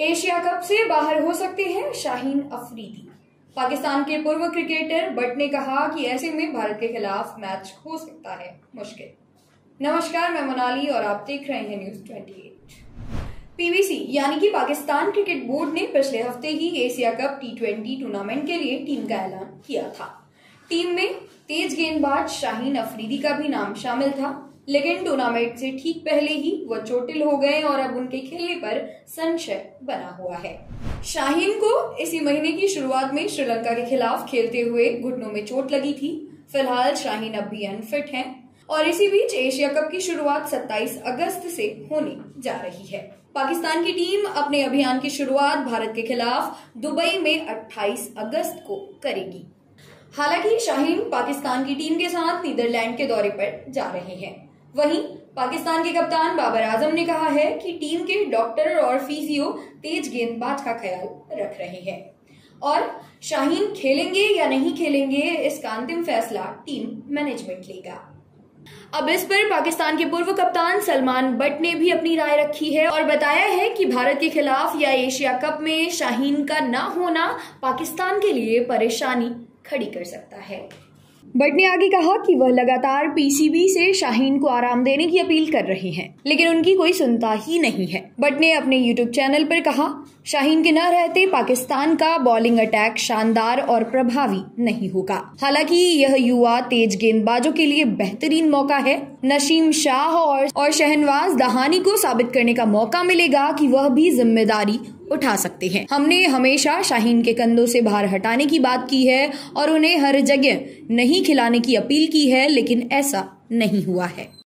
Asia cup से बाहर हो सकते हैं शाहीन अफरीदी। पाकिस्तान के पूर्व क्रिकेटर बट ने कहा कि ऐसे में भारत के खिलाफ मैच हो सकता है मुश्किल। नमस्कार, मैं मोनाली और आप देख रहे हैं न्यूज 28। पीबीसी यानी कि पाकिस्तान क्रिकेट बोर्ड ने पिछले हफ्ते ही एशिया कप T20 टूर्नामेंट के लिए टीम का ऐलान किया था। टीम में तेज गेंदबाज शाहीन अफरीदी का भी नाम शामिल था, लेकिन टूर्नामेंट से ठीक पहले ही वह चोटिल हो गए और अब उनके खेलने पर संशय बना हुआ है। शाहीन को इसी महीने की शुरुआत में श्रीलंका के खिलाफ खेलते हुए घुटनों में चोट लगी थी। फिलहाल शाहीन अब भी अनफिट हैं और इसी बीच एशिया कप की शुरुआत 27 अगस्त से होने जा रही है। पाकिस्तान की टीम अपने अभियान की शुरुआत भारत के खिलाफ दुबई में 28 अगस्त को करेगी। हालांकि शाहीन पाकिस्तान की टीम के साथ नीदरलैंड के दौरे पर जा रहे हैं। वहीं पाकिस्तान के कप्तान बाबर आजम ने कहा है कि टीम के डॉक्टर और फिजियो तेज गेंदबाज का ख्याल रख रहे हैं और शाहीन खेलेंगे या नहीं खेलेंगे इसका अंतिम फैसला टीम मैनेजमेंट लेगा। अब इस पर पाकिस्तान के पूर्व कप्तान सलमान बट ने भी अपनी राय रखी है और बताया है कि भारत के खिलाफ या एशिया कप में शाहीन का न होना पाकिस्तान के लिए परेशानी खड़ी कर सकता है। बट ने आगे कहा कि वह लगातार पीसीबी से शाहीन को आराम देने की अपील कर रहे हैं, लेकिन उनकी कोई सुनता ही नहीं है। बट ने अपने यूट्यूब चैनल पर कहा, शाहीन के न रहते पाकिस्तान का बॉलिंग अटैक शानदार और प्रभावी नहीं होगा। हालांकि यह युवा तेज गेंदबाजों के लिए बेहतरीन मौका है। नसीम शाह और शहनवाज दहानी को साबित करने का मौका मिलेगा कि वह भी जिम्मेदारी उठा सकते हैं। हमने हमेशा शाहीन के कंधों से भार हटाने की बात की है और उन्हें हर जगह नहीं खिलाने की अपील की है, लेकिन ऐसा नहीं हुआ है।